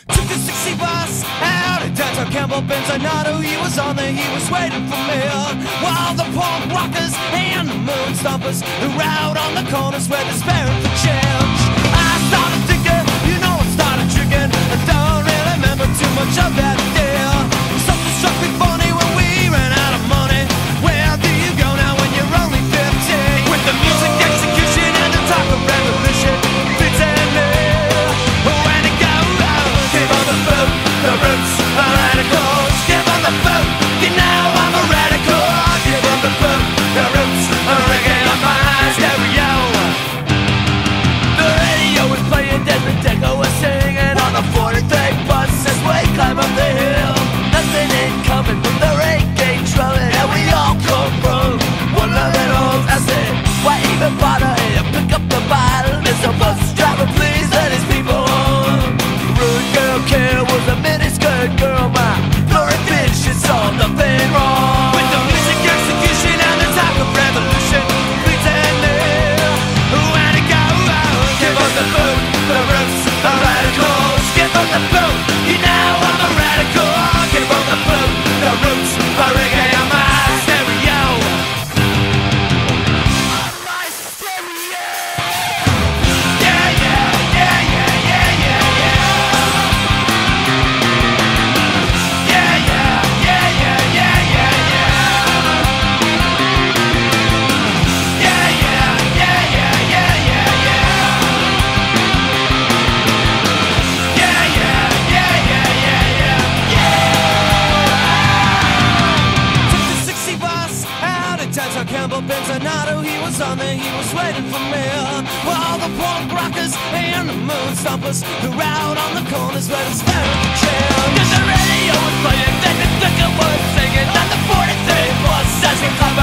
Took the 60 bus out of downtown Campbell, Benzonado. He was on there, he was waiting for me. While the punk rockers and the moon stompers who were out on the corners were despairing for change. I started thinking, you know, I started drinking. I don't really remember too much of that deal. Something struck me funny when we ran out of money. Where do you go now when you're only 15? With the music execution and the talk of revolution, pretend me. When it goes out, give on the boot, the roots are radicals. Give on the boot, you know I'm a radical. Give on the boot, the roots are ringing on my stereo. The radio was playing, Desmond Deco was singing on the 43 bus as we climb up the hill. Nothing ain't coming from the reggae drumming, and we all come from one little old. I said, why even bother here? Pick up the bottle, Mr. Bus Driver, please let his people on. Rude girl care was a miniskirt girl, my blurry bitch, she saw nothing wrong. With the music execution and the talk of revolution, pretending when it goes out. Give us the boot, the roots are radicals. Give us the boot, you know I'm a radical. Give us the boot, the roots are ringing on my stereo. On my stereo. Yeah, yeah, yeah, yeah, yeah, yeah, yeah. Yeah, yeah, yeah, yeah, yeah, yeah, yeah. Yeah, yeah, yeah, yeah, yeah, yeah, yeah. Yeah, yeah, yeah, yeah, yeah, yeah, yeah. Took the 60 bus out of downtown Campbell, Benzonado. He was on there, he was waiting for me. While the punk rockers and the moon stompers who were out on the corners were despairing for change. 'Cause the radio was playing, then the thicker was singing on the 43 bus as we come